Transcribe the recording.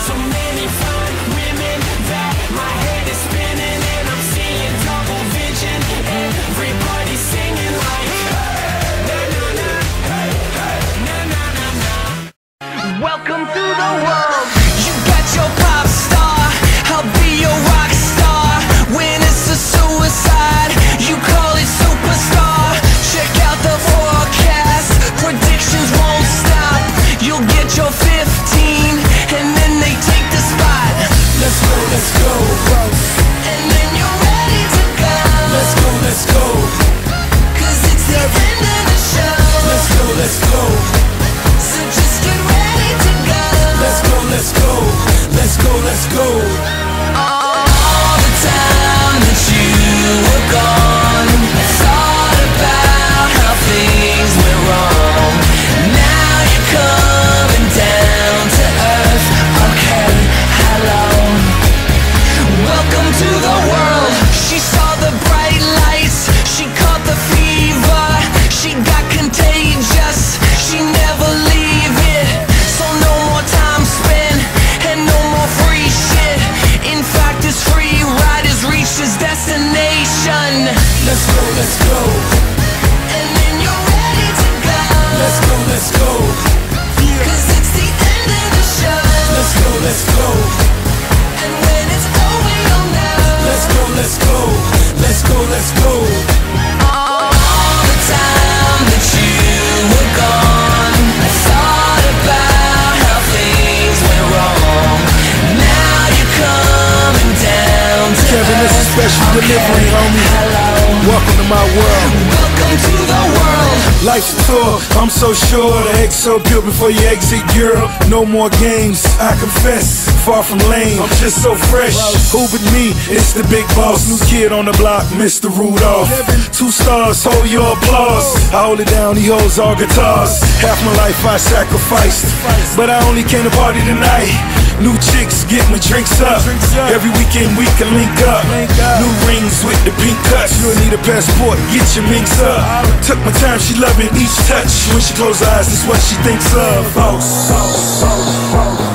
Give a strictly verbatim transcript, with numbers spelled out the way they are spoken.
So many fine women that my head is spinning, and I'm seeing double vision. Everybody's singing like na na na, hey hey, na na na na. Welcome to the world. You got your pop star, I'll be your rock star. When it's a suicide, you call it superstar. Check out the forecast, predictions won't stop. You'll get your fifteen, and then they take the spot. Let's go, let's go, and then you're ready to go. Let's go, let's go, cause it's the end of the show. Let's go, let's go, so just get ready to go. Let's go, let's go, let's go, let's go. All the time that you were gone, I thought about how things went wrong. Now you're coming down to earth. Okay, hello, welcome to the world. She saw the bright lights, she caught the fever, she got contagious, she never leave it. So no more time spent, and no more free shit. In fact, this free ride has reached its destination. Let's go, let's go, and then you're ready to go. Let's go, let's go, cause it's the end of the show. Let's go, let's go, and when it's over you'll know. Let's go, let's go, let's go, let's go. All the time that you were gone, I thought about how things went wrong. Now you're coming down to Kevin, this is earth. special delivery, homie. Hello, Welcome to my world. welcome to the world. Life's a tour, I'm so sure. The egg's so pure before you exit Europe. No more games, I confess. Far from lame, I'm just so fresh. Who but me? It's the big boss. New kid on the block, Mister Rudolph. Two stars, hold your applause. I hold it down, he holds all guitars. Half my life I sacrificed, but I only came to party tonight. New chicks get my drinks up. Every weekend we can link up. New rings with the pink cuts. You'll need a passport, get your minks up. Took my time, she loving each touch. When she close her eyes, that's what she thinks of. Boss.